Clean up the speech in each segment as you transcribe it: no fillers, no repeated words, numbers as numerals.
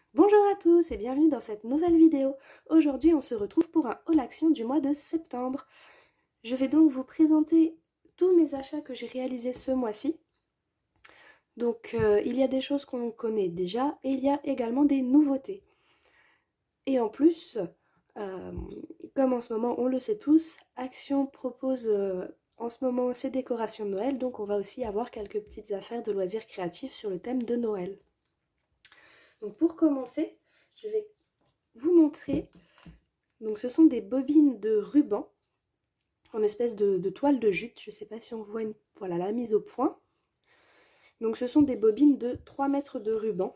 Bonjour à tous et bienvenue dans cette nouvelle vidéo. Aujourd'hui on se retrouve pour un haul action du mois de septembre. Je vais donc vous présenter tous mes achats que j'ai réalisés ce mois-ci. Donc il y a des choses qu'on connaît déjà et il y a également des nouveautés. Et en plus, euh, comme en ce moment on le sait tous, Action propose en ce moment ses décorations de Noël, donc on va aussi avoir quelques petites affaires de loisirs créatifs sur le thème de Noël. Donc pour commencer, je vais vous montrer. Donc ce sont des bobines de ruban en espèce de toile de jute. Je ne sais pas si on voit voilà, la mise au point. Donc ce sont des bobines de 3 mètres de ruban.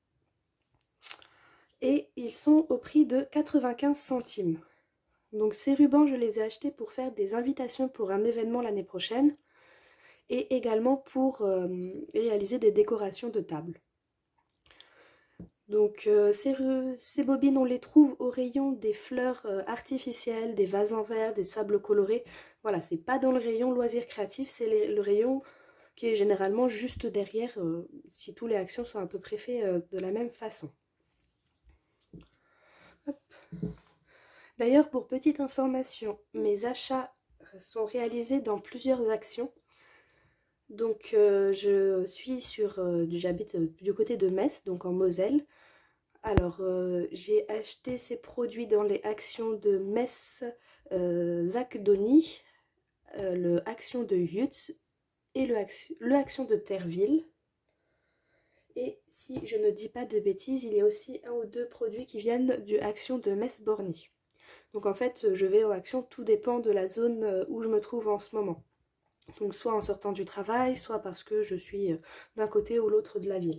Et ils sont au prix de 95 centimes. Donc ces rubans, je les ai achetés pour faire des invitations pour un événement l'année prochaine. Et également pour réaliser des décorations de table. Donc ces bobines, on les trouve au rayon des fleurs artificielles, des vases en verre, des sables colorés. Voilà, c'est pas dans le rayon loisirs créatifs, c'est le rayon qui est généralement juste derrière, si tous les actions sont à peu près faits de la même façon. D'ailleurs, pour petite information, mes achats sont réalisés dans plusieurs actions. Donc j'habite du côté de Metz, donc en Moselle. Alors, j'ai acheté ces produits dans les actions de Metz, Zacdony, le action de Yutz et le action de Terreville. Et si je ne dis pas de bêtises, il y a aussi un ou deux produits qui viennent du action de Metz-Borny. Donc en fait, je vais aux actions, tout dépend de la zone où je me trouve en ce moment. Donc soit en sortant du travail, soit parce que je suis d'un côté ou l'autre de la ville.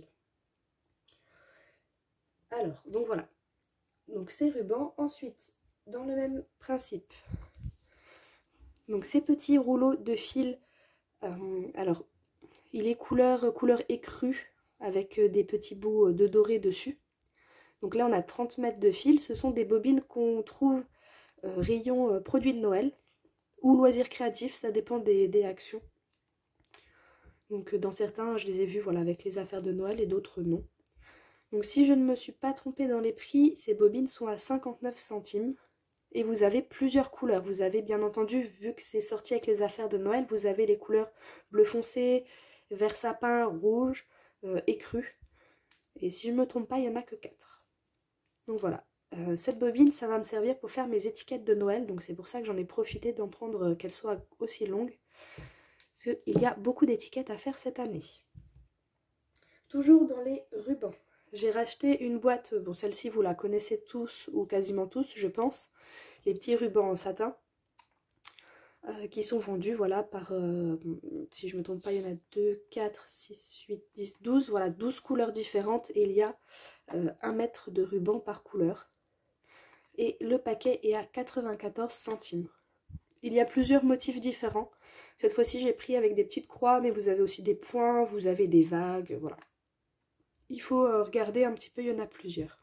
Alors, donc voilà. Donc ces rubans, ensuite, dans le même principe. Donc ces petits rouleaux de fil, alors il est couleur écrue avec des petits bouts de doré dessus. Donc là on a 30 mètres de fil, ce sont des bobines qu'on trouve rayon produits de Noël ou loisirs créatifs, ça dépend des actions. Donc dans certains je les ai vus voilà, avec les affaires de Noël et d'autres non. Donc si je ne me suis pas trompée dans les prix, ces bobines sont à 59 centimes. Et vous avez plusieurs couleurs. Vous avez bien entendu, vu que c'est sorti avec les affaires de Noël, vous avez les couleurs bleu foncé, vert sapin, rouge, écru. Et si je ne me trompe pas, il n'y en a que 4. Donc voilà. Cette bobine, ça va me servir pour faire mes étiquettes de Noël. Donc c'est pour ça que j'en ai profité d'en prendre qu'elles soient aussi longues. Parce qu'il y a beaucoup d'étiquettes à faire cette année. Toujours dans les rubans. J'ai racheté une boîte, bon celle-ci vous la connaissez tous ou quasiment tous je pense, les petits rubans en satin qui sont vendus voilà par, si je ne me trompe pas il y en a 2, 4, 6, 8, 10, 12, voilà 12 couleurs différentes et il y a 1 mètre de ruban par couleur. Et le paquet est à 94 centimes. Il y a plusieurs motifs différents. Cette fois-ci j'ai pris avec des petites croix mais vous avez aussi des points, vous avez des vagues, voilà. Il faut regarder un petit peu, il y en a plusieurs.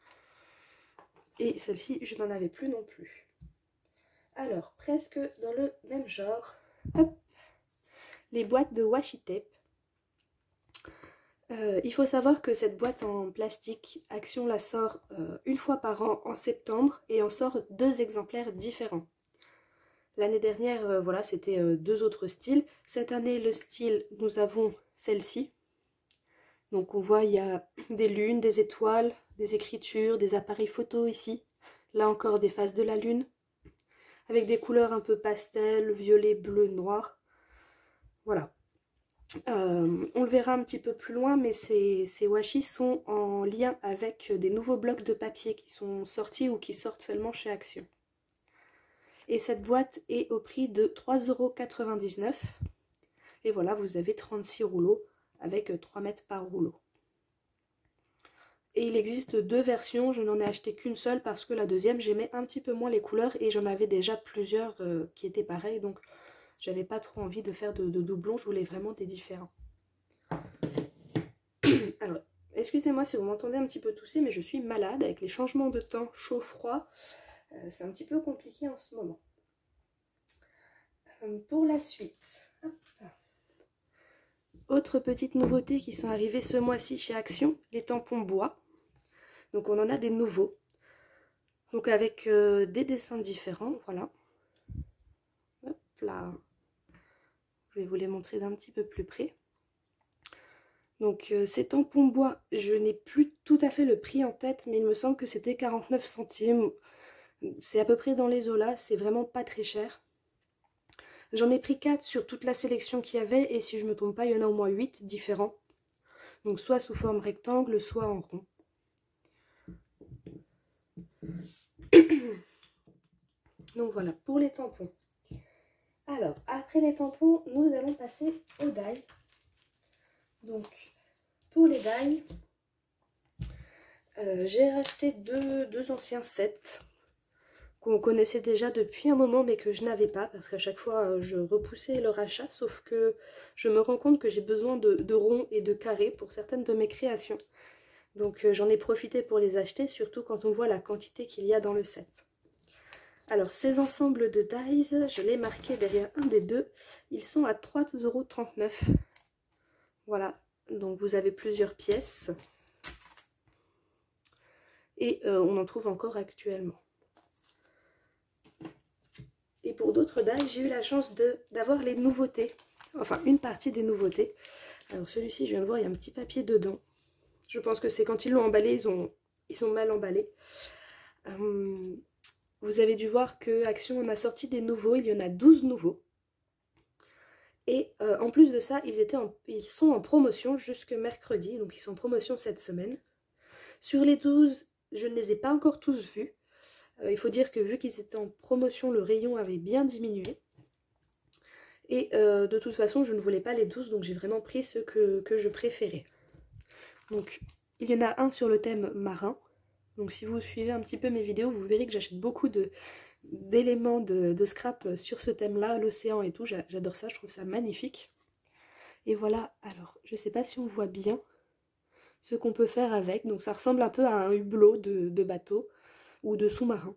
Et celle-ci, je n'en avais plus non plus. Alors, presque dans le même genre, hop, les boîtes de washi tape. Il faut savoir que cette boîte en plastique, Action la sort une fois par an en septembre et en sort 2 exemplaires différents. L'année dernière, voilà, c'était 2 autres styles. Cette année, le style, nous avons celle-ci. Donc on voit, il y a des lunes, des étoiles, des écritures, des appareils photo ici. Là encore, des faces de la lune. Avec des couleurs un peu pastel, violet, bleu, noir. Voilà. On le verra un petit peu plus loin, mais ces washi sont en lien avec des nouveaux blocs de papier qui sont sortis ou qui sortent seulement chez Action. Et cette boîte est au prix de 3,99 €. Et voilà, vous avez 36 rouleaux avec 3 mètres par rouleau. Et il existe 2 versions, je n'en ai acheté qu'une seule parce que la deuxième j'aimais un petit peu moins les couleurs et j'en avais déjà plusieurs qui étaient pareilles, donc j'avais pas trop envie de faire de doublons, je voulais vraiment des différents. Alors, excusez-moi si vous m'entendez un petit peu tousser, mais je suis malade avec les changements de temps chaud-froid, c'est un petit peu compliqué en ce moment. Pour la suite, hop. Autre petite nouveauté qui sont arrivées ce mois-ci chez Action, les tampons bois. Donc on en a des nouveaux. Donc avec des dessins différents, voilà. Hop là. Je vais vous les montrer d'un petit peu plus près. Donc ces tampons bois, je n'ai plus tout à fait le prix en tête, mais il me semble que c'était 49 centimes. C'est à peu près dans les eaux là, c'est vraiment pas très cher. J'en ai pris 4 sur toute la sélection qu'il y avait, et si je me trompe pas, il y en a au moins 8 différents. Donc soit sous forme rectangle, soit en rond. Donc voilà, pour les tampons. Alors, après les tampons, nous allons passer aux die. Donc, pour les die, j'ai racheté deux anciens sets qu'on connaissait déjà depuis un moment, mais que je n'avais pas, parce qu'à chaque fois, je repoussais leur achat, sauf que je me rends compte que j'ai besoin de ronds et de carrés pour certaines de mes créations. Donc, j'en ai profité pour les acheter, surtout quand on voit la quantité qu'il y a dans le set. Alors, ces ensembles de dies, je l'ai marqué derrière un des deux. Ils sont à 3,39 €. Voilà, donc vous avez plusieurs pièces. Et on en trouve encore actuellement. Et pour d'autres dies, j'ai eu la chance d'avoir les nouveautés. Enfin, une partie des nouveautés. Alors celui-ci, je viens de voir, il y a un petit papier dedans. Je pense que c'est quand ils l'ont emballé, ils sont mal emballés. Vous avez dû voir que Action en a sorti des nouveaux, il y en a 12 nouveaux. Et en plus de ça, ils sont en promotion jusque mercredi, donc ils sont en promotion cette semaine. Sur les 12, je ne les ai pas encore tous vus. Il faut dire que vu qu'ils étaient en promotion, le rayon avait bien diminué. Et de toute façon, je ne voulais pas les 12, donc j'ai vraiment pris ceux que je préférais. Donc, il y en a un sur le thème marin. Donc si vous suivez un petit peu mes vidéos, vous verrez que j'achète beaucoup d'éléments de scrap sur ce thème-là, l'océan et tout. J'adore ça, je trouve ça magnifique. Et voilà, alors, je ne sais pas si on voit bien ce qu'on peut faire avec. Donc ça ressemble un peu à un hublot de bateau ou de sous-marin.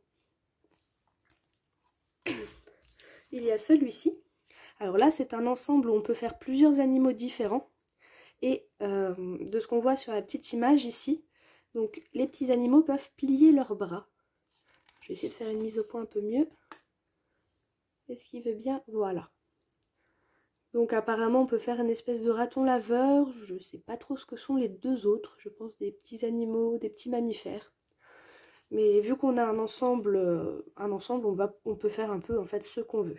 Il y a celui-ci. Alors là, c'est un ensemble où on peut faire plusieurs animaux différents. Et de ce qu'on voit sur la petite image ici, donc les petits animaux peuvent plier leurs bras. Je vais essayer de faire une mise au point un peu mieux. Est-ce qu'il veut bien? Voilà. Donc apparemment on peut faire une espèce de raton laveur. Je ne sais pas trop ce que sont les deux autres. Je pense des petits animaux, des petits mammifères. Mais vu qu'on a un ensemble on peut faire un peu en fait ce qu'on veut.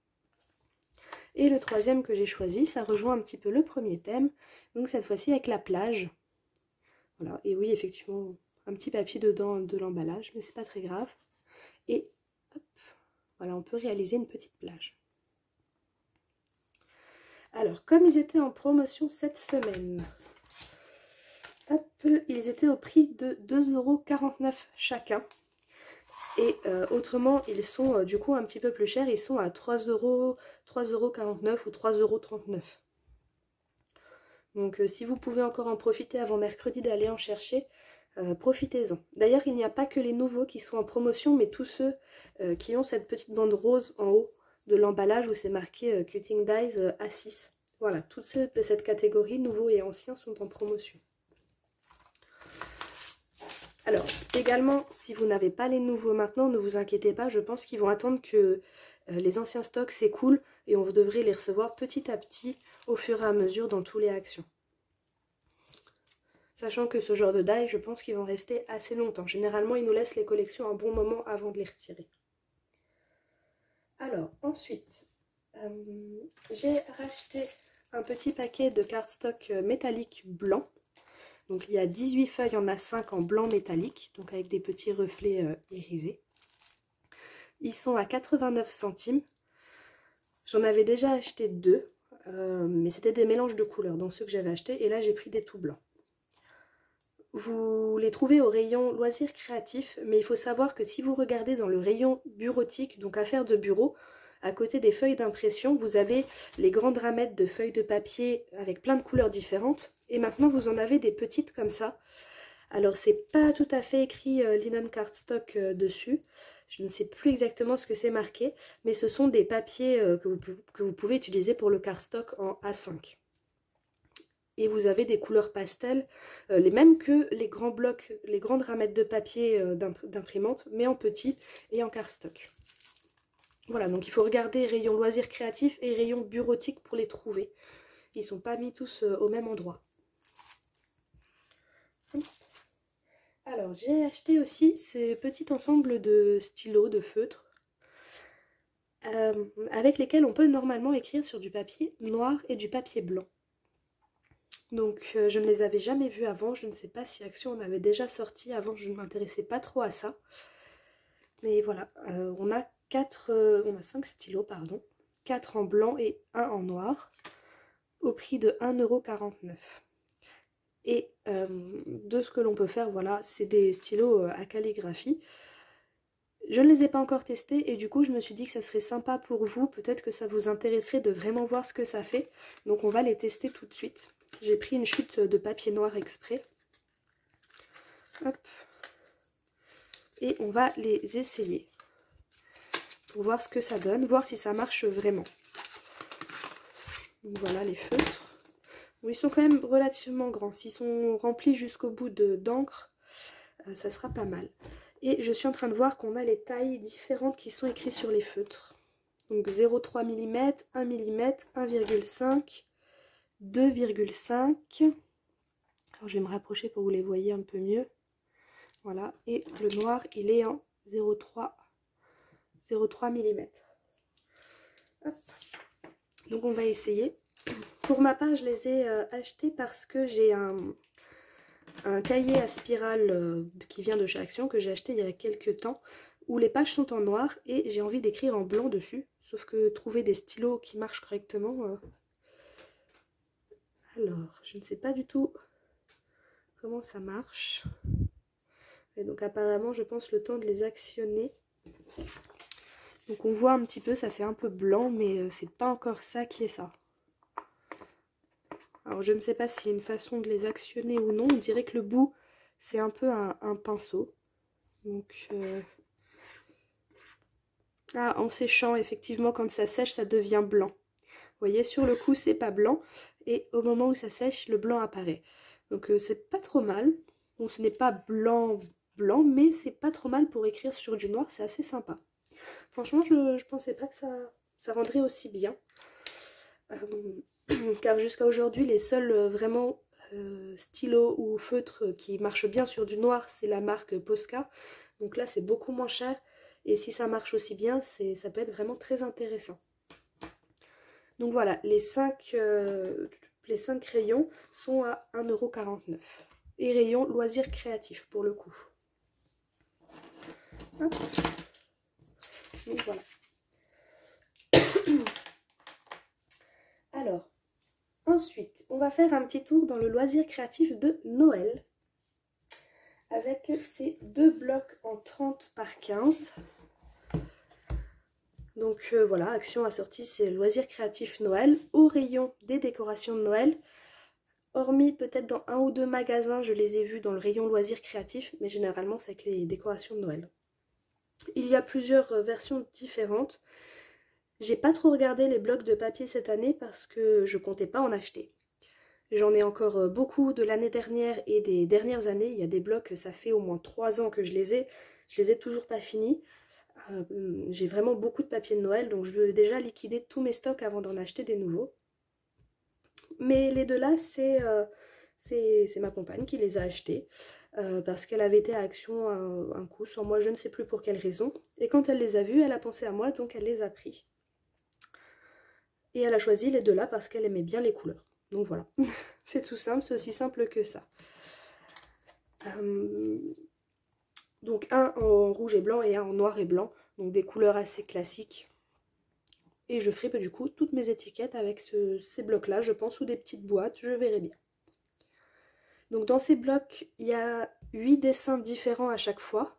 Et le troisième que j'ai choisi, ça rejoint un petit peu le premier thème. Donc cette fois-ci avec la plage. Voilà, et oui, effectivement, un petit papier dedans de l'emballage, mais c'est pas très grave. Et hop, voilà, on peut réaliser une petite plage. Alors, comme ils étaient en promotion cette semaine, hop, ils étaient au prix de 2,49 € chacun. Et autrement, ils sont du coup un petit peu plus chers, ils sont à 3,49 € ou 3,39 €. Donc si vous pouvez encore en profiter avant mercredi d'aller en chercher, profitez-en. D'ailleurs, il n'y a pas que les nouveaux qui sont en promotion, mais tous ceux qui ont cette petite bande rose en haut de l'emballage où c'est marqué Cutting Dies A6. Voilà, toutes ceux de cette catégorie, nouveaux et anciens, sont en promotion. Alors, également, si vous n'avez pas les nouveaux maintenant, ne vous inquiétez pas, je pense qu'ils vont attendre que les anciens stocks s'écoulent et on devrait les recevoir petit à petit au fur et à mesure dans tous les actions. Sachant que ce genre de die, je pense qu'ils vont rester assez longtemps. Généralement, ils nous laissent les collections un bon moment avant de les retirer. Alors, ensuite, j'ai racheté un petit paquet de cardstock métallique blanc. Donc il y a 18 feuilles, il y en a 5 en blanc métallique, donc avec des petits reflets irisés. Ils sont à 89 centimes. J'en avais déjà acheté 2, mais c'était des mélanges de couleurs dans ceux que j'avais achetés, et là j'ai pris des tout blancs. Vous les trouvez au rayon loisirs créatifs, mais il faut savoir que si vous regardez dans le rayon bureautique, donc affaires de bureau, à côté des feuilles d'impression, vous avez les grandes ramettes de feuilles de papier avec plein de couleurs différentes. Et maintenant, vous en avez des petites comme ça. Alors, c'est pas tout à fait écrit linen cardstock dessus. Je ne sais plus exactement ce que c'est marqué. Mais ce sont des papiers que vous pouvez utiliser pour le cardstock en A5. et vous avez des couleurs pastel, les mêmes que les grands blocs, les grandes ramettes de papier d'imprimante, mais en petit et en cardstock. Voilà, donc il faut regarder rayon loisirs créatifs et rayon bureautique pour les trouver. Ils ne sont pas mis tous au même endroit. Alors, j'ai acheté aussi ces petits ensembles de stylos, de feutres, avec lesquels on peut normalement écrire sur du papier noir et du papier blanc. Donc je ne les avais jamais vus avant, je ne sais pas si Action en avait déjà sorti avant, je ne m'intéressais pas trop à ça. Mais voilà, on a 5 stylos, pardon, 4 en blanc et 1 en noir, au prix de 1,49 €. Et de ce que l'on peut faire, voilà, c'est des stylos à calligraphie. Je ne les ai pas encore testés et du coup je me suis dit que ça serait sympa pour vous, peut-être que ça vous intéresserait de vraiment voir ce que ça fait. Donc on va les tester tout de suite. J'ai pris une chute de papier noir exprès. Hop. Et on va les essayer pour voir ce que ça donne, voir si ça marche vraiment. Donc voilà les feutres. Bon, ils sont quand même relativement grands. S'ils sont remplis jusqu'au bout d'encre, ça sera pas mal. Et je suis en train de voir qu'on a les tailles différentes qui sont écrites sur les feutres. Donc 0,3 mm, 1 mm, 1,5, 2,5. Alors je vais me rapprocher pour que vous les voyez un peu mieux. Voilà, et le noir il est en 0,3 mm. Hop. Donc on va essayer. Pour ma part je les ai achetés parce que j'ai un cahier à spirale qui vient de chez Action que j'ai acheté il y a quelques temps, où les pages sont en noir et j'ai envie d'écrire en blanc dessus. Sauf que trouver des stylos qui marchent correctement... Alors, je ne sais pas du tout comment ça marche. Et donc apparemment, je pense le temps de les actionner. Donc on voit un petit peu, ça fait un peu blanc, mais c'est pas encore ça qui est ça. Alors je ne sais pas s'il y a une façon de les actionner ou non. On dirait que le bout, c'est un peu un pinceau. Donc... Ah, en séchant, effectivement, quand ça sèche, ça devient blanc. Vous voyez, sur le coup, c'est pas blanc. Et au moment où ça sèche, le blanc apparaît. Donc c'est pas trop mal. Bon, ce n'est pas blanc, blanc, mais c'est pas trop mal pour écrire sur du noir. C'est assez sympa. Franchement, je pensais pas que ça rendrait aussi bien. Car jusqu'à aujourd'hui, les seuls vraiment stylos ou feutres qui marchent bien sur du noir, c'est la marque Posca. Donc là, c'est beaucoup moins cher. Et si ça marche aussi bien, ça peut être vraiment très intéressant. Donc voilà, les 5 crayons sont à 1,49 €. Et rayon loisirs créatifs pour le coup. Hop. Donc voilà. Alors, ensuite, on va faire un petit tour dans le loisir créatif de Noël. Avec ces 2 blocs en 30 par 15. Donc voilà, Action a sorti ses loisirs créatifs Noël au rayon des décorations de Noël. Hormis peut-être dans 1 ou 2 magasins, je les ai vus dans le rayon loisirs créatifs, mais généralement c'est avec les décorations de Noël. Il y a plusieurs versions différentes. J'ai pas trop regardé les blocs de papier cette année parce que je comptais pas en acheter. J'en ai encore beaucoup de l'année dernière et des dernières années. Il y a des blocs, ça fait au moins 3 ans que je les ai toujours pas finis. J'ai vraiment beaucoup de papier de Noël, donc je veux déjà liquider tous mes stocks avant d'en acheter des nouveaux. Mais les deux là, c'est ma compagne qui les a achetés parce qu'elle avait été à Action un coup sans moi, je ne sais plus pour quelle raison. Et quand elle les a vus, elle a pensé à moi, donc elle les a pris. Et elle a choisi les deux là parce qu'elle aimait bien les couleurs. Donc voilà, c'est tout simple, c'est aussi simple que ça. Donc un en rouge et blanc et un en noir et blanc, donc des couleurs assez classiques. Et je ferai du coup toutes mes étiquettes avec ces blocs là, je pense, ou des petites boîtes, je verrai bien. Donc dans ces blocs, il y a 8 dessins différents à chaque fois.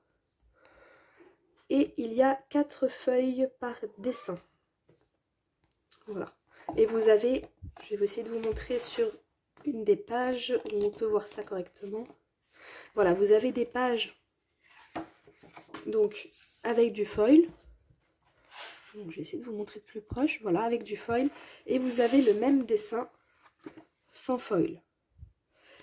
Et il y a 4 feuilles par dessin. Voilà. Et vous avez, je vais essayer de vous montrer sur une des pages où on peut voir ça correctement. Voilà, vous avez des pages donc avec du foil. Donc, je vais essayer de vous montrer de plus proche. Voilà, avec du foil. Et vous avez le même dessin sans foil.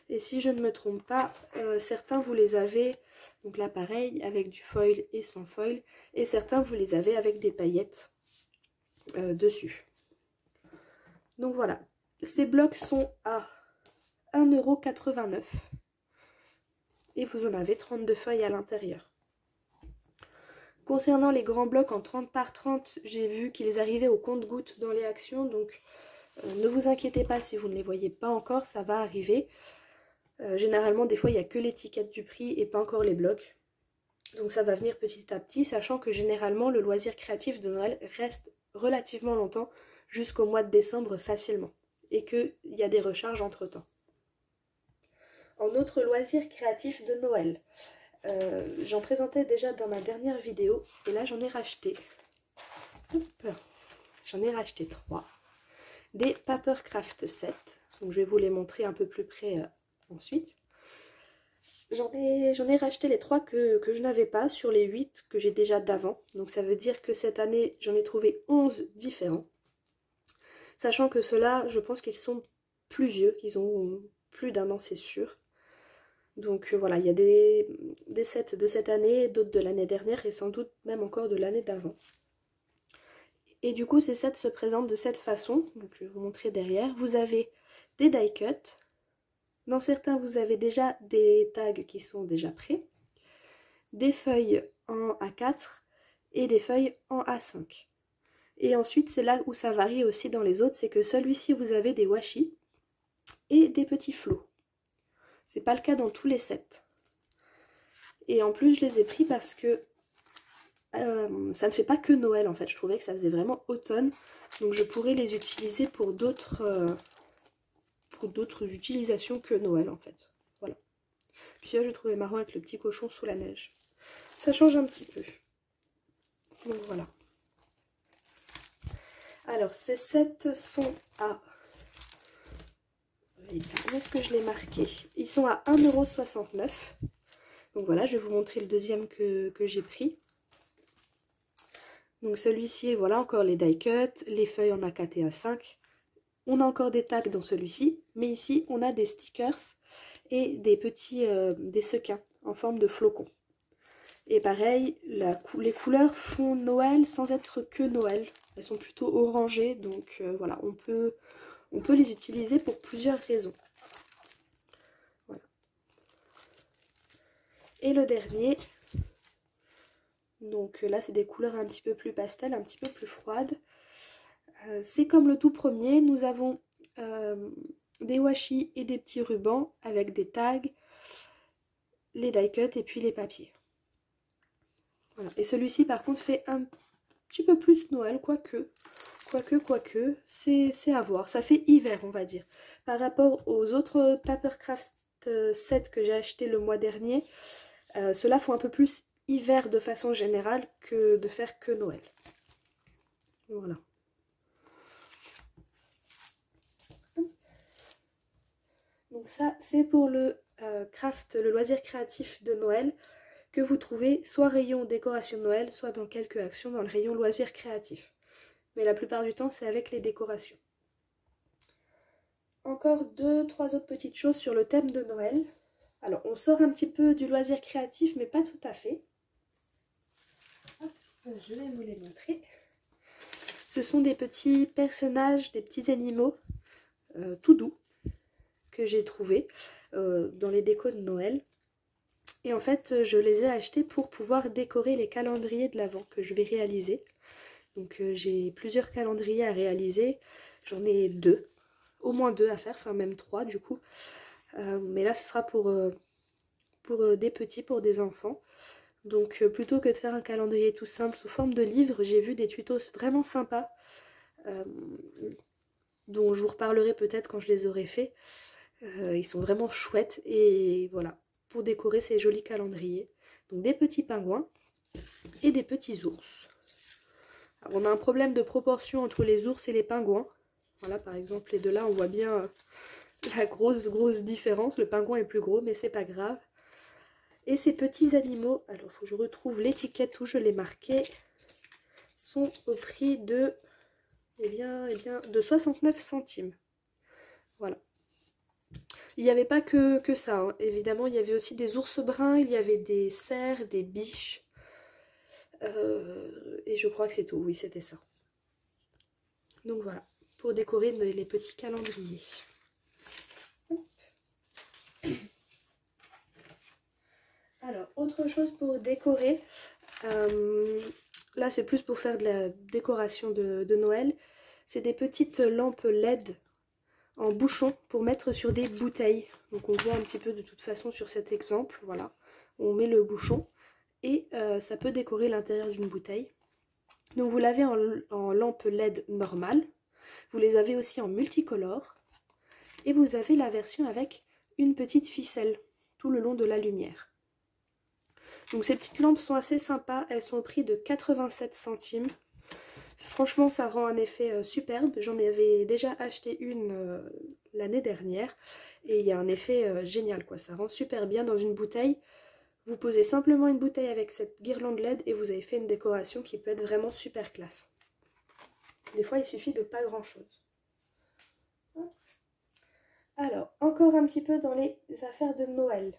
Et si je ne me trompe pas, certains vous les avez, donc là pareil, avec du foil et sans foil. Et certains vous les avez avec des paillettes dessus. Donc voilà, ces blocs sont à 1,89 €. Et vous en avez 32 feuilles à l'intérieur. Concernant les grands blocs en 30 par 30, j'ai vu qu'ils arrivaient au compte-gouttes dans les actions. Donc ne vous inquiétez pas si vous ne les voyez pas encore, ça va arriver. Généralement, des fois, il n'y a que l'étiquette du prix et pas encore les blocs. Donc ça va venir petit à petit, sachant que généralement, le loisir créatif de Noël reste relativement longtemps, jusqu'au mois de décembre facilement. Et qu'il y a des recharges entre-temps. En autre loisir créatif de Noël, j'en présentais déjà dans ma dernière vidéo, et là j'en ai racheté. J'en ai racheté 3. Des Papercraft 7. Donc je vais vous les montrer un peu plus près ensuite. J'en ai racheté les 3 que je n'avais pas sur les 8 que j'ai déjà d'avant. Donc ça veut dire que cette année, j'en ai trouvé 11 différents. Sachant que ceux-là, je pense qu'ils sont plus vieux, qu'ils ont plus d'1 an, c'est sûr. Donc voilà, il y a des sets de cette année, d'autres de l'année dernière et sans doute même encore de l'année d'avant. Et du coup, ces sets se présentent de cette façon. Donc je vais vous montrer derrière. Vous avez des die cuts. Dans certains, vous avez déjà des tags qui sont déjà prêts. Des feuilles en A4 et des feuilles en A5. Et ensuite, c'est là où ça varie aussi dans les autres, c'est que celui-ci, vous avez des washi et des petits flots. C'est pas le cas dans tous les sets. Et en plus, je les ai pris parce que ça ne fait pas que Noël en fait. Je trouvais que ça faisait vraiment automne. Donc je pourrais les utiliser pour d'autres utilisations que Noël en fait. Voilà. Puis là, je trouvais marrant avec le petit cochon sous la neige. Ça change un petit peu. Donc voilà. Alors, ces sets sont à... Où est-ce que je l'ai marqué? Ils sont à 1,69 €. Donc voilà, je vais vous montrer le deuxième que j'ai pris. Donc celui-ci, voilà encore les die cuts, les feuilles en A4 et A5. On a encore des tags dans celui-ci, mais ici on a des stickers et des petits des sequins en forme de flocons. Et pareil, les couleurs font Noël sans être que Noël. Elles sont plutôt orangées, donc voilà, on peut les utiliser pour plusieurs raisons. Voilà. Et le dernier, donc là c'est des couleurs un petit peu plus pastel, un petit peu plus froides. C'est comme le tout premier, nous avons des washi et des petits rubans avec des tags, les die cuts et puis les papiers. Voilà. Et celui-ci par contre fait un petit peu plus Noël, quoique, c'est à voir. Ça fait hiver on va dire. Par rapport aux autres Papercraft 7 que j'ai acheté le mois dernier, ceux-là font un peu plus hiver de façon générale que de faire que Noël. Voilà. Donc ça, c'est pour le le loisir créatif de Noël que vous trouvez soit rayon décoration de Noël, soit dans quelques actions dans le rayon loisir créatif. Mais la plupart du temps, c'est avec les décorations. Encore 2-3 autres petites choses sur le thème de Noël. Alors, on sort un petit peu du loisir créatif, mais pas tout à fait. Hop, je vais vous les montrer. Ce sont des petits personnages, des petits animaux tout doux que j'ai trouvés dans les décos de Noël. Et en fait, je les ai achetés pour pouvoir décorer les calendriers de l'Avent que je vais réaliser. Donc j'ai plusieurs calendriers à réaliser. J'en ai 2, au moins 2 à faire, enfin même 3 du coup. Mais là, ce sera pour des petits, pour des enfants. Donc plutôt que de faire un calendrier tout simple sous forme de livre, j'ai vu des tutos vraiment sympas. Dont je vous reparlerai peut-être quand je les aurai faits. Ils sont vraiment chouettes et voilà, pour décorer ces jolis calendriers. Donc des petits pingouins et des petits ours. Alors, on a un problème de proportion entre les ours et les pingouins. Voilà, par exemple, les deux là, on voit bien la grosse différence. Le pingouin est plus gros, mais c'est pas grave. Et ces petits animaux, alors il faut que je retrouve l'étiquette où je l'ai marqué, sont au prix de, de 69 centimes. Voilà. Il n'y avait pas que ça, hein. Évidemment, il y avait aussi des ours bruns, il y avait des cerfs, des biches. Et je crois que c'est tout, oui, c'était ça. Donc voilà, pour décorer les petits calendriers. Alors, autre chose pour décorer, là c'est plus pour faire de la décoration de Noël, c'est des petites lampes LED en bouchon pour mettre sur des bouteilles. Donc on voit un petit peu de toute façon sur cet exemple, voilà. On met le bouchon et ça peut décorer l'intérieur d'une bouteille. Donc vous l'avez en lampe LED normale, vous les avez aussi en multicolore et vous avez la version avec une petite ficelle tout le long de la lumière. Donc ces petites lampes sont assez sympas, elles sont au prix de 87 centimes. Franchement ça rend un effet superbe, j'en avais déjà acheté une l'année dernière et il y a un effet génial quoi, ça rend super bien dans une bouteille. Vous posez simplement une bouteille avec cette guirlande LED et vous avez fait une décoration qui peut être vraiment super classe. Des fois il suffit de pas grand chose. Alors, encore un petit peu dans les affaires de Noël.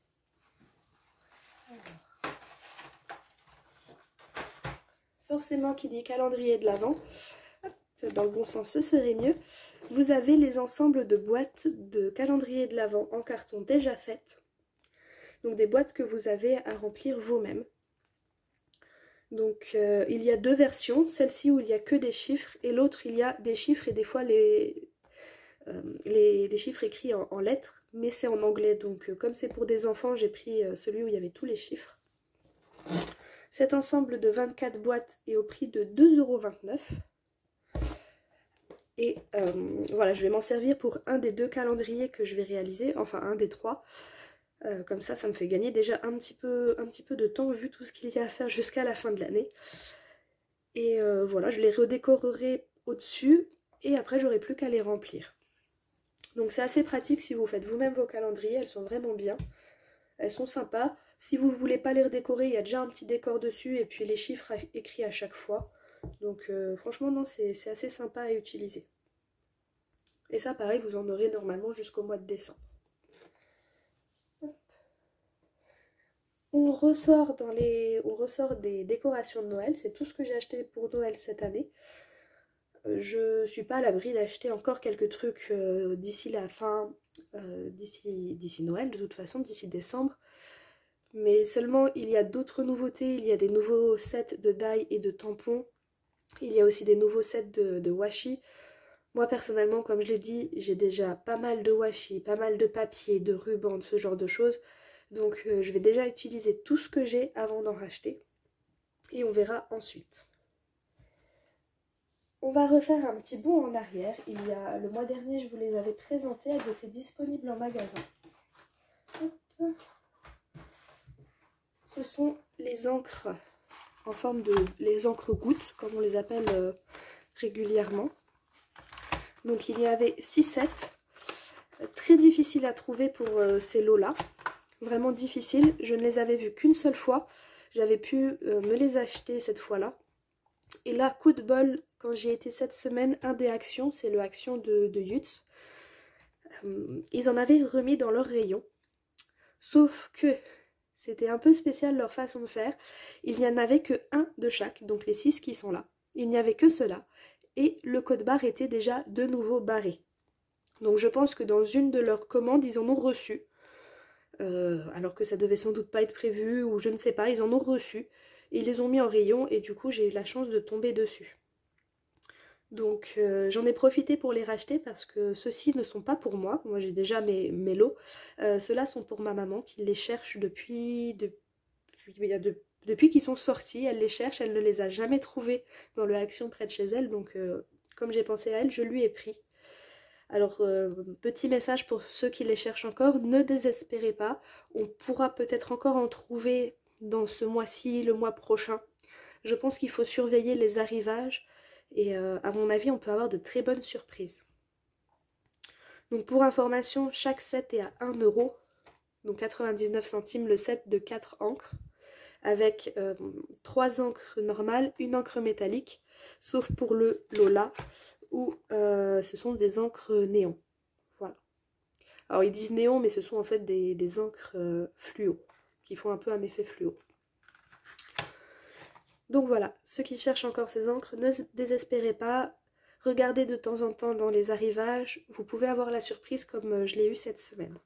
Forcément, qui dit calendrier de l'Avent, dans le bon sens, ce serait mieux. Vous avez les ensembles de boîtes de calendrier de l'Avent en carton déjà faites. Donc des boîtes que vous avez à remplir vous-même. Donc il y a deux versions, celle-ci où il n'y a que des chiffres et l'autre il y a des chiffres et des fois les chiffres écrits en lettres, mais c'est en anglais. Donc comme c'est pour des enfants, j'ai pris celui où il y avait tous les chiffres. Cet ensemble de 24 boîtes est au prix de 2,29 €. Et voilà, je vais m'en servir pour un des deux calendriers que je vais réaliser, enfin un des trois. Comme ça me fait gagner déjà un petit peu de temps vu tout ce qu'il y a à faire jusqu'à la fin de l'année. Et voilà, je les redécorerai au-dessus et après j'aurai plus qu'à les remplir. Donc c'est assez pratique si vous faites vous-même vos calendriers, elles sont vraiment bien. Elles sont sympas. Si vous ne voulez pas les redécorer, il y a déjà un petit décor dessus et puis les chiffres écrits à chaque fois. Donc franchement non, c'est assez sympa à utiliser. Et ça pareil, vous en aurez normalement jusqu'au mois de décembre. On ressort des décorations de Noël, c'est tout ce que j'ai acheté pour Noël cette année. Je suis pas à l'abri d'acheter encore quelques trucs d'ici la fin, d'ici Noël de toute façon, d'ici décembre. Mais seulement il y a d'autres nouveautés, il y a des nouveaux sets de die et de tampons. Il y a aussi des nouveaux sets de washi. Moi personnellement, comme je l'ai dit, j'ai déjà pas mal de washi, pas mal de papier, de ruban, de ce genre de choses. Donc je vais déjà utiliser tout ce que j'ai avant d'en racheter. Et on verra ensuite. On va refaire un petit bond en arrière. Le mois dernier, je vous les avais présentées. Elles étaient disponibles en magasin. Hop. Ce sont les encres en forme les encres gouttes, comme on les appelle régulièrement. Donc il y avait 6 sets. Très difficile à trouver pour ces lots-là. Vraiment difficile. Je ne les avais vus qu'une seule fois. J'avais pu me les acheter cette fois-là. Et là, coup de bol, quand j'ai été cette semaine, un des actions, c'est le action de Yutz. Ils en avaient remis dans leur rayon. Sauf que c'était un peu spécial leur façon de faire. Il n'y en avait que un de chaque, donc les 6 qui sont là. Il n'y avait que cela. Et le code barre était déjà de nouveau barré. Donc je pense que dans une de leurs commandes, ils en ont reçu. Alors que ça devait sans doute pas être prévu, ou je ne sais pas, ils en ont reçu. Ils les ont mis en rayon et du coup j'ai eu la chance de tomber dessus. Donc j'en ai profité pour les racheter parce que ceux-ci ne sont pas pour moi. Moi j'ai déjà mes lots. Ceux-là sont pour ma maman qui les cherche depuis qu'ils sont sortis. Elle les cherche, elle ne les a jamais trouvés dans le Action près de chez elle. Donc comme j'ai pensé à elle, je lui ai pris. Alors petit message pour ceux qui les cherchent encore, ne désespérez pas. On pourra peut-être encore en trouver dans ce mois-ci, le mois prochain. Je pense qu'il faut surveiller les arrivages. Et à mon avis, on peut avoir de très bonnes surprises. Donc pour information, chaque set est à 1 €, donc 99 centimes le set de 4 encres, avec 3 encres normales, une encre métallique, sauf pour le Lola, où ce sont des encres néon. Voilà. Alors ils disent néon, mais ce sont en fait des encres fluo, qui font un peu un effet fluo. Donc voilà, ceux qui cherchent encore ces encres, ne désespérez pas. Regardez de temps en temps dans les arrivages, vous pouvez avoir la surprise comme je l'ai eu cette semaine.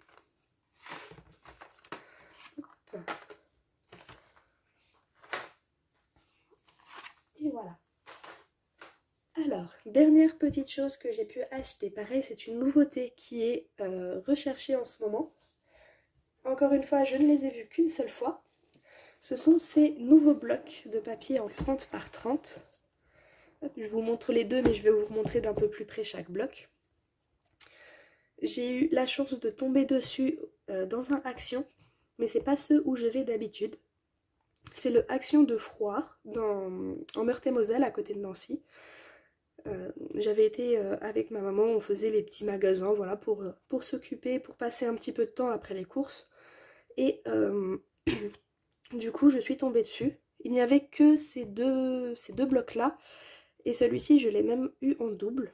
Et voilà. Alors, dernière petite chose que j'ai pu acheter, pareil, c'est une nouveauté qui est recherchée en ce moment. Encore une fois, je ne les ai vus qu'une seule fois. Ce sont ces nouveaux blocs de papier en 30 par 30. Hop, je vous montre les deux, mais je vais vous montrer d'un peu plus près chaque bloc. J'ai eu la chance de tomber dessus dans un Action, mais c'est pas ceux où je vais d'habitude. C'est le Action de Froid, en Meurthe-et-Moselle, à côté de Nancy. J'avais été avec ma maman, on faisait les petits magasins, voilà, pour s'occuper, pour passer un petit peu de temps après les courses. Et du coup, je suis tombée dessus. Il n'y avait que ces deux blocs-là. Et celui-ci, je l'ai même eu en double.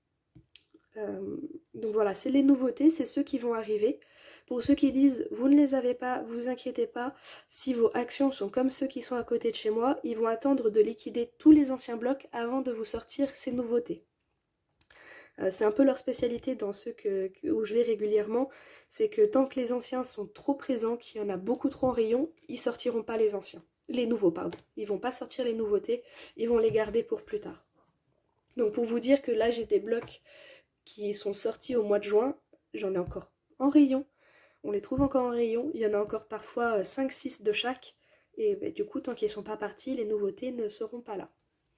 Donc voilà, c'est les nouveautés, c'est ceux qui vont arriver. Pour ceux qui disent, vous ne les avez pas, vous inquiétez pas. Si vos actions sont comme ceux qui sont à côté de chez moi, ils vont attendre de liquider tous les anciens blocs avant de vous sortir ces nouveautés. C'est un peu leur spécialité dans ceux où je vais régulièrement, c'est que tant que les anciens sont trop présents, qu'il y en a beaucoup trop en rayon, ils sortiront pas les anciens. Les nouveaux, pardon. Ils vont pas sortir les nouveautés, ils vont les garder pour plus tard. Donc pour vous dire que là j'ai des blocs qui sont sortis au mois de juin, j'en ai encore en rayon. On les trouve encore en rayon, il y en a encore parfois 5-6 de chaque. Et bah, du coup, tant qu'ils ne sont pas partis, les nouveautés ne seront pas là.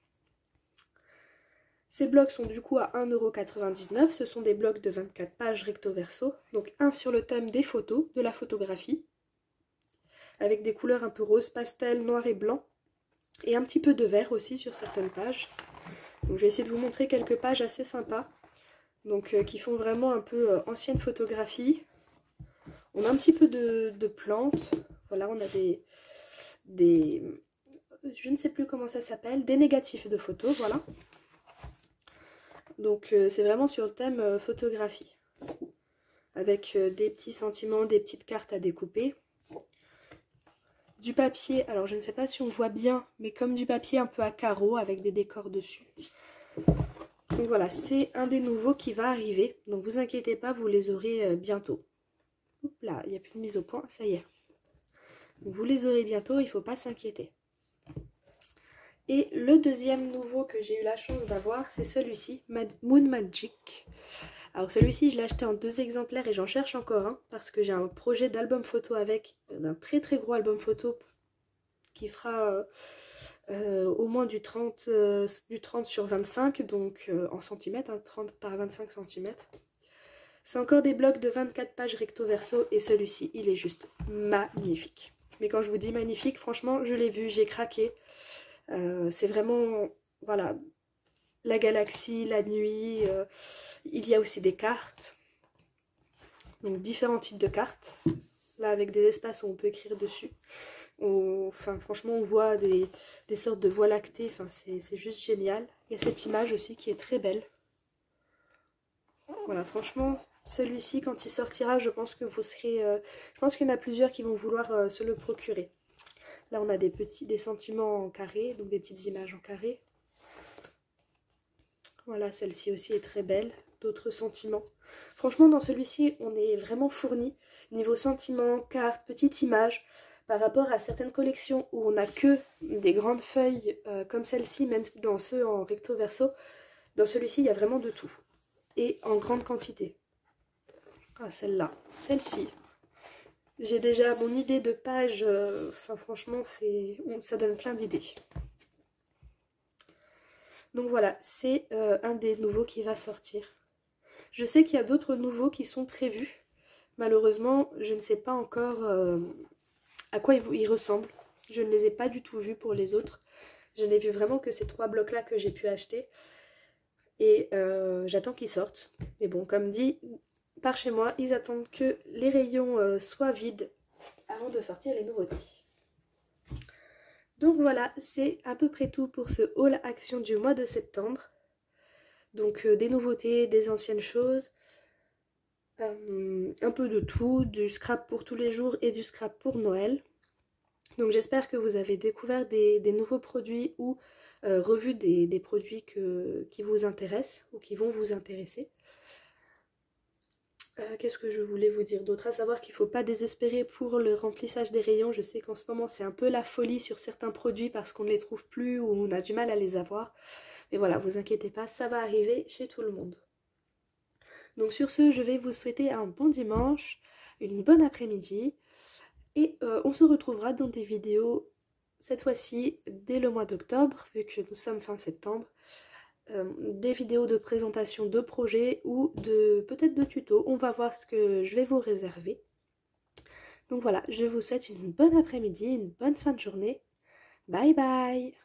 Ces blocs sont du coup à 1,99 €. Ce sont des blocs de 24 pages recto verso. Donc un sur le thème des photos, de la photographie, avec des couleurs un peu rose pastel, noir et blanc. Et un petit peu de vert aussi sur certaines pages. Donc je vais essayer de vous montrer quelques pages assez sympas. Donc qui font vraiment un peu ancienne photographie. On a un petit peu de plantes. Voilà, on a des je ne sais plus comment ça s'appelle, des négatifs de photos, voilà. Donc c'est vraiment sur le thème photographie. Avec des petits sentiments, des petites cartes à découper. Du papier, alors je ne sais pas si on voit bien, mais comme du papier un peu à carreaux avec des décors dessus. Donc voilà, c'est un des nouveaux qui va arriver. Donc vous inquiétez pas, vous les aurez bientôt. Oups là, il n'y a plus de mise au point, ça y est. Donc vous les aurez bientôt, il ne faut pas s'inquiéter. Et le deuxième nouveau que j'ai eu la chance d'avoir, c'est celui-ci, Moon Magic. Alors celui-ci, je l'ai acheté en 2 exemplaires et j'en cherche encore un parce que j'ai un projet d'album photo avec, d'un très très gros album photo qui fera au moins du 30 sur 25, donc en centimètres, hein, 30 par 25 cm. C'est encore des blocs de 24 pages recto verso et celui-ci, il est juste magnifique. Mais quand je vous dis magnifique, franchement, je l'ai vu, j'ai craqué. C'est vraiment, voilà, la galaxie, la nuit, il y a aussi des cartes, donc différents types de cartes, là avec des espaces où on peut écrire dessus. Enfin, franchement, on voit des sortes de voies lactées, enfin, c'est juste génial. Il y a cette image aussi qui est très belle. Voilà, franchement, celui-ci, quand il sortira, je pense que vous serez... je pense qu'il y en a plusieurs qui vont vouloir se le procurer. Là, on a des sentiments en carré, donc des petites images en carré. Voilà, celle-ci aussi est très belle. D'autres sentiments. Franchement, dans celui-ci, on est vraiment fourni. Niveau sentiments, cartes, petites images, par rapport à certaines collections où on n'a que des grandes feuilles comme celle-ci, même dans ceux en recto verso, dans celui-ci, il y a vraiment de tout. Et en grande quantité. Ah, celle-là, celle-ci. J'ai déjà mon idée de page, enfin franchement, ça donne plein d'idées. Donc voilà, c'est un des nouveaux qui va sortir. Je sais qu'il y a d'autres nouveaux qui sont prévus. Malheureusement, je ne sais pas encore à quoi ils ressemblent. Je ne les ai pas du tout vus pour les autres. Je n'ai vu vraiment que ces 3 blocs-là que j'ai pu acheter. Et j'attends qu'ils sortent. Mais bon, comme dit, par chez moi, ils attendent que les rayons soient vides avant de sortir les nouveautés. Donc voilà, c'est à peu près tout pour ce haul action du mois de septembre. Donc des nouveautés, des anciennes choses. un peu de tout, du scrap pour tous les jours et du scrap pour Noël. Donc j'espère que vous avez découvert des nouveaux produits ou revu des produits qui vous intéressent ou qui vont vous intéresser. Qu'est-ce que je voulais vous dire d'autre? À savoir qu'il ne faut pas désespérer pour le remplissage des rayons. Je sais qu'en ce moment c'est un peu la folie sur certains produits parce qu'on ne les trouve plus ou on a du mal à les avoir. Mais voilà, vous inquiétez pas, ça va arriver chez tout le monde. Donc sur ce, je vais vous souhaiter un bon dimanche, une bonne après-midi. Et on se retrouvera dans des vidéos, cette fois-ci, dès le mois d'octobre, vu que nous sommes fin septembre. Des vidéos de présentation de projets ou peut-être de tutos. On va voir ce que je vais vous réserver. Donc voilà, je vous souhaite une bonne après-midi, une bonne fin de journée. Bye bye!